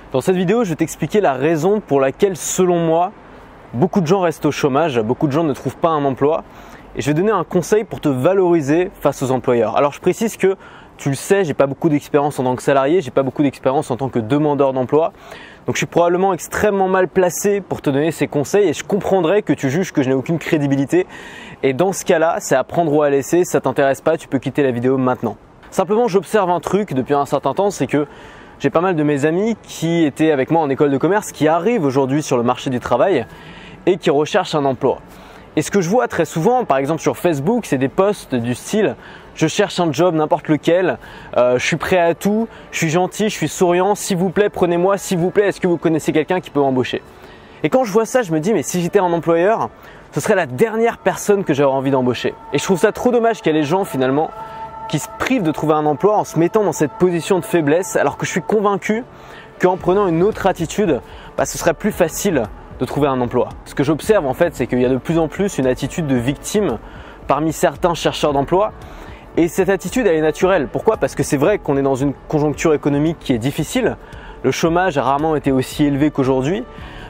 Dans cette vidéo, je vais t'expliquer la raison pour laquelle, selon moi, beaucoup de gens restent au chômage, beaucoup de gens ne trouvent pas un emploi. Et je vais donner un conseil pour te valoriser face aux employeurs. Alors je précise que, tu le sais, j'ai pas beaucoup d'expérience en tant que salarié, j'ai pas beaucoup d'expérience en tant que demandeur d'emploi. Donc je suis probablement extrêmement mal placé pour te donner ces conseils et je comprendrais que tu juges que je n'ai aucune crédibilité. Et dans ce cas-là, c'est à prendre ou à laisser, si ça t'intéresse pas, tu peux quitter la vidéo maintenant. Simplement, j'observe un truc depuis un certain temps, c'est que j'ai pas mal de mes amis qui étaient avec moi en école de commerce, qui arrivent aujourd'hui sur le marché du travail et qui recherchent un emploi. Et ce que je vois très souvent, par exemple sur Facebook, c'est des posts du style « Je cherche un job, n'importe lequel, je suis prêt à tout, je suis gentil, je suis souriant, s'il vous plaît, prenez-moi, s'il vous plaît, est-ce que vous connaissez quelqu'un qui peut m'embaucher ?» Et quand je vois ça, je me dis « Mais si j'étais un employeur, ce serait la dernière personne que j'aurais envie d'embaucher. » Et je trouve ça trop dommage qu'il y ait les gens finalement qui se privent de trouver un emploi en se mettant dans cette position de faiblesse, alors que je suis convaincu qu'en prenant une autre attitude, ce serait plus facile de trouver un emploi. Ce que j'observe en fait, c'est qu'il y a de plus en plus une attitude de victime parmi certains chercheurs d'emploi. Et cette attitude, elle est naturelle. Pourquoi? Parce que c'est vrai qu'on est dans une conjoncture économique qui est difficile. Le chômage a rarement été aussi élevé qu'aujourd'hui.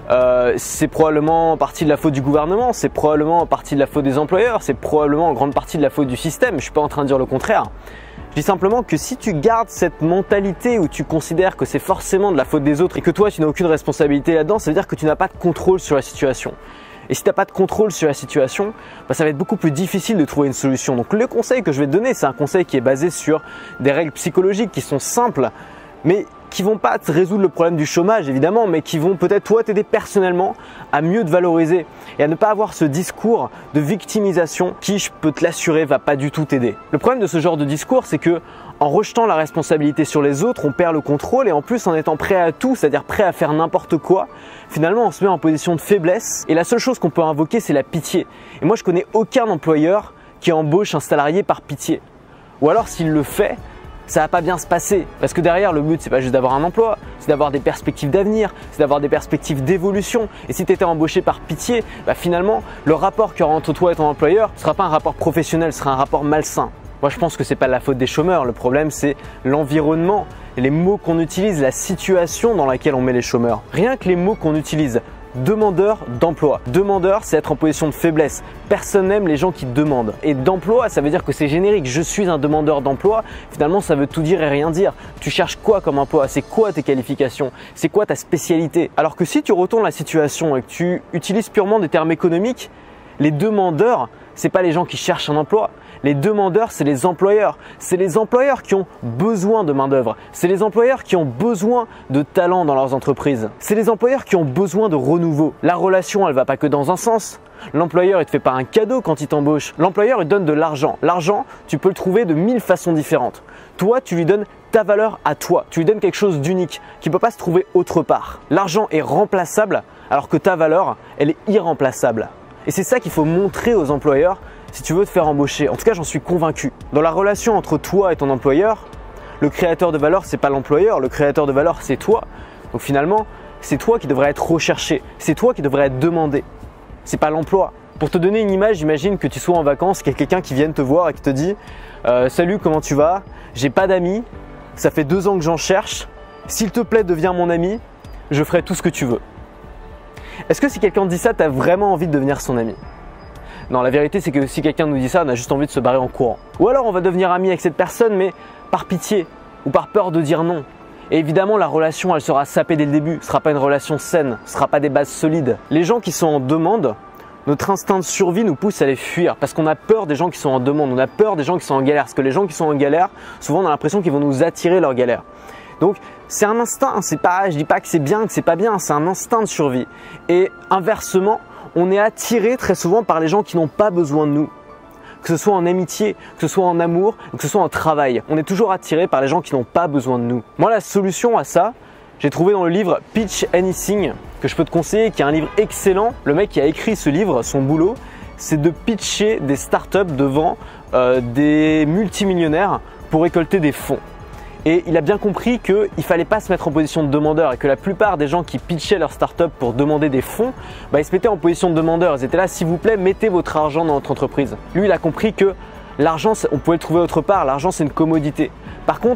C'est probablement en partie de la faute du gouvernement, c'est probablement en partie de la faute des employeurs, c'est probablement en grande partie de la faute du système. Je ne suis pas en train de dire le contraire. Je dis simplement que si tu gardes cette mentalité où tu considères que c'est forcément de la faute des autres et que toi tu n'as aucune responsabilité là-dedans, ça veut dire que tu n'as pas de contrôle sur la situation. Et si tu n'as pas de contrôle sur la situation, ça va être beaucoup plus difficile de trouver une solution. Donc le conseil que je vais te donner, c'est un conseil qui est basé sur des règles psychologiques qui sont simples, mais qui vont pas te résoudre le problème du chômage évidemment, mais qui vont peut-être toi t'aider personnellement à mieux te valoriser et à ne pas avoir ce discours de victimisation qui, je peux te l'assurer, va pas du tout t'aider. Le problème de ce genre de discours, c'est que en rejetant la responsabilité sur les autres, on perd le contrôle et en plus en étant prêt à tout, c'est-à-dire prêt à faire n'importe quoi, finalement on se met en position de faiblesse et la seule chose qu'on peut invoquer, c'est la pitié. Et moi je connais aucun employeur qui embauche un salarié par pitié. Ou alors s'il le fait, ça va pas bien se passer parce que derrière le but c'est pas juste d'avoir un emploi, c'est d'avoir des perspectives d'avenir, c'est d'avoir des perspectives d'évolution. Et si tu étais embauché par pitié, finalement le rapport qu'il y aura entre toi et ton employeur ne sera pas un rapport professionnel, ce sera un rapport malsain. Moi je pense que c'est pas la faute des chômeurs, le problème c'est l'environnement, les mots qu'on utilise, la situation dans laquelle on met les chômeurs. Rien que les mots qu'on utilise. Demandeur d'emploi. Demandeur, c'est être en position de faiblesse. Personne n'aime les gens qui demandent. Et d'emploi, ça veut dire que c'est générique. Je suis un demandeur d'emploi. Finalement, ça veut tout dire et rien dire. Tu cherches quoi comme emploi? C'est quoi tes qualifications? C'est quoi ta spécialité? Alors que si tu retournes la situation et que tu utilises purement des termes économiques, les demandeurs, c'est pas les gens qui cherchent un emploi. Les demandeurs, c'est les employeurs. C'est les employeurs qui ont besoin de main-d'œuvre. C'est les employeurs qui ont besoin de talent dans leurs entreprises. C'est les employeurs qui ont besoin de renouveau. La relation, elle va pas que dans un sens. L'employeur, il te fait pas un cadeau quand il t'embauche. L'employeur, il donne de l'argent. L'argent, tu peux le trouver de 1000 façons différentes. Toi, tu lui donnes ta valeur à toi. Tu lui donnes quelque chose d'unique qui ne peut pas se trouver autre part. L'argent est remplaçable alors que ta valeur, elle est irremplaçable. Et c'est ça qu'il faut montrer aux employeurs si tu veux te faire embaucher. En tout cas, j'en suis convaincu. Dans la relation entre toi et ton employeur, le créateur de valeur, c'est pas l'employeur. Le créateur de valeur, c'est toi. Donc finalement, c'est toi qui devrais être recherché. C'est toi qui devrais être demandé. C'est pas l'emploi. Pour te donner une image, imagine que tu sois en vacances, qu'il y a quelqu'un qui vienne te voir et qui te dit salut, comment tu vas? J'ai pas d'amis. Ça fait 2 ans que j'en cherche. S'il te plaît, deviens mon ami. Je ferai tout ce que tu veux. Est-ce que si quelqu'un te dit ça, tu as vraiment envie de devenir son ami? Non, la vérité c'est que si quelqu'un nous dit ça, on a juste envie de se barrer en courant. Ou alors on va devenir ami avec cette personne, mais par pitié ou par peur de dire non. Et évidemment, la relation, elle sera sapée dès le début. Ce ne sera pas une relation saine, ce ne sera pas des bases solides. Les gens qui sont en demande, notre instinct de survie nous pousse à les fuir parce qu'on a peur des gens qui sont en demande, on a peur des gens qui sont en galère. Parce que les gens qui sont en galère, souvent on a l'impression qu'ils vont nous attirer leur galère. Donc c'est un instinct, je dis pas que c'est bien, que c'est pas bien, c'est un instinct de survie. Et inversement, on est attiré très souvent par les gens qui n'ont pas besoin de nous. Que ce soit en amitié, que ce soit en amour, que ce soit en travail. On est toujours attiré par les gens qui n'ont pas besoin de nous. Moi, la solution à ça, j'ai trouvé dans le livre Pitch Anything, que je peux te conseiller, qui est un livre excellent. Le mec qui a écrit ce livre, son boulot, c'est de pitcher des startups devant des multimillionnaires pour récolter des fonds. Et il a bien compris qu'il ne fallait pas se mettre en position de demandeur et que la plupart des gens qui pitchaient leur startup pour demander des fonds, ils se mettaient en position de demandeur. Ils étaient là, s'il vous plaît, mettez votre argent dans notre entreprise. Lui, il a compris que l'argent, on pouvait le trouver autre part. L'argent, c'est une commodité. Par contre,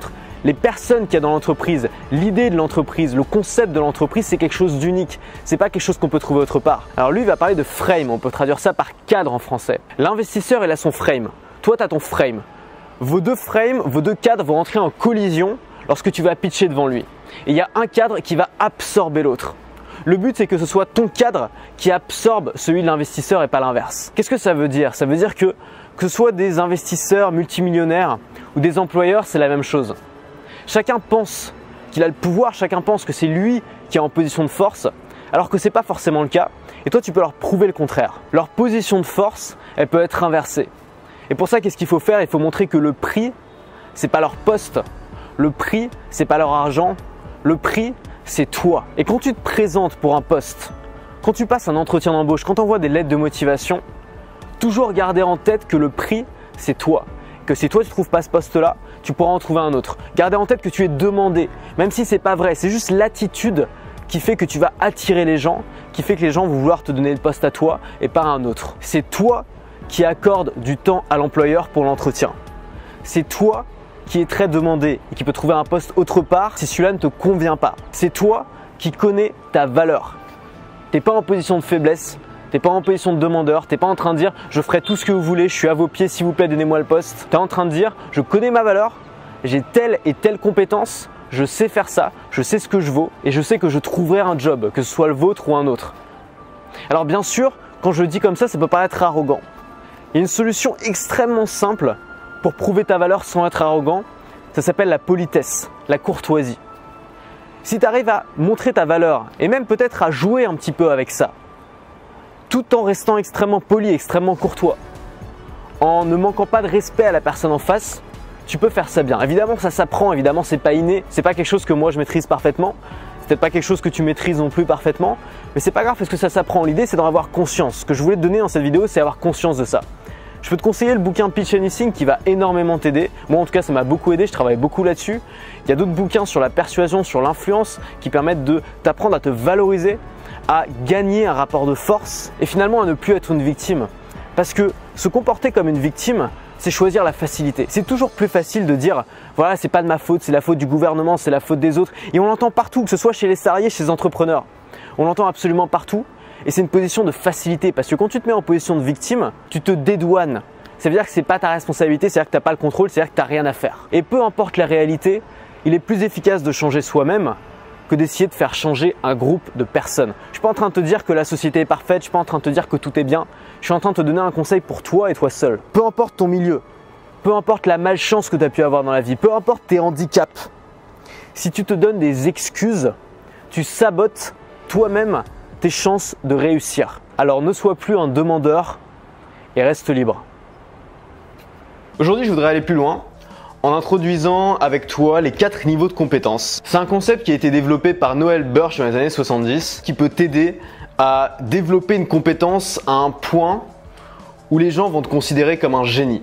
Les personnes qu'il y a dans l'entreprise, l'idée de l'entreprise, le concept de l'entreprise, c'est quelque chose d'unique. C'est pas quelque chose qu'on peut trouver autre part. Alors lui, il va parler de frame. On peut traduire ça par cadre en français. L'investisseur, il a son frame. Toi, tu as ton frame. Vos deux cadres vont entrer en collision lorsque tu vas pitcher devant lui. Et il y a un cadre qui va absorber l'autre. Le but, c'est que ce soit ton cadre qui absorbe celui de l'investisseur et pas l'inverse. Qu'est-ce que ça veut dire? Ça veut dire que ce soit des investisseurs multimillionnaires ou des employeurs, c'est la même chose. Chacun pense qu'il a le pouvoir, chacun pense que c'est lui qui est en position de force, alors que ce n'est pas forcément le cas. Et toi, tu peux leur prouver le contraire. Leur position de force, elle peut être inversée. Et pour ça, qu'est-ce qu'il faut faire? Il faut montrer que le prix, ce n'est pas leur poste. Le prix, ce n'est pas leur argent. Le prix, c'est toi. Et quand tu te présentes pour un poste, quand tu passes un entretien d'embauche, quand tu envoies des lettres de motivation, toujours garder en tête que le prix, c'est toi. Que si toi tu ne trouves pas ce poste-là, tu pourras en trouver un autre. Gardez en tête que tu es demandé, même si ce n'est pas vrai. C'est juste l'attitude qui fait que tu vas attirer les gens, qui fait que les gens vont vouloir te donner le poste à toi et pas à un autre. C'est toi qui accordes du temps à l'employeur pour l'entretien. C'est toi qui est très demandé et qui peut trouver un poste autre part si celui-là ne te convient pas. C'est toi qui connais ta valeur. Tu n'es pas en position de faiblesse, tu n'es pas en position de demandeur, tu n'es pas en train de dire je ferai tout ce que vous voulez, je suis à vos pieds, s'il vous plaît, donnez-moi le poste. Tu es en train de dire je connais ma valeur, j'ai telle et telle compétence, je sais faire ça, je sais ce que je vaux et je sais que je trouverai un job, que ce soit le vôtre ou un autre. Alors bien sûr, quand je le dis comme ça peut paraître arrogant. Il y a une solution extrêmement simple pour prouver ta valeur sans être arrogant, ça s'appelle la politesse, la courtoisie. Si tu arrives à montrer ta valeur et même peut-être à jouer un petit peu avec ça, tout en restant extrêmement poli, extrêmement courtois, en ne manquant pas de respect à la personne en face, tu peux faire ça bien. Évidemment, ça s'apprend, évidemment, c'est pas inné, c'est pas quelque chose que moi je maîtrise parfaitement, c'est peut-être pas quelque chose que tu maîtrises non plus parfaitement, mais c'est pas grave parce que ça s'apprend. L'idée, c'est d'en avoir conscience. Ce que je voulais te donner dans cette vidéo, c'est avoir conscience de ça. Je peux te conseiller le bouquin Pitch Anything qui va énormément t'aider. Moi, en tout cas, ça m'a beaucoup aidé. Je travaille beaucoup là-dessus. Il y a d'autres bouquins sur la persuasion, sur l'influence qui permettent de t'apprendre à te valoriser, à gagner un rapport de force et finalement à ne plus être une victime. Parce que se comporter comme une victime, c'est choisir la facilité. C'est toujours plus facile de dire voilà, c'est pas de ma faute, c'est la faute du gouvernement, c'est la faute des autres. Et on l'entend partout, que ce soit chez les salariés, chez les entrepreneurs. On l'entend absolument partout. Et c'est une position de facilité parce que quand tu te mets en position de victime, tu te dédouanes. Ça veut dire que ce n'est pas ta responsabilité, c'est-à-dire que tu n'as pas le contrôle, c'est-à-dire que tu n'as rien à faire. Et peu importe la réalité, il est plus efficace de changer soi-même que d'essayer de faire changer un groupe de personnes. Je ne suis pas en train de te dire que la société est parfaite, je ne suis pas en train de te dire que tout est bien. Je suis en train de te donner un conseil pour toi et toi seul. Peu importe ton milieu, peu importe la malchance que tu as pu avoir dans la vie, peu importe tes handicaps, si tu te donnes des excuses, tu sabotes toi-même tes chances de réussir. Alors ne sois plus un demandeur et reste libre. Aujourd'hui, je voudrais aller plus loin en introduisant avec toi les 4 niveaux de compétences. C'est un concept qui a été développé par Noel Birch dans les années 70 qui peut t'aider à développer une compétence à un point où les gens vont te considérer comme un génie.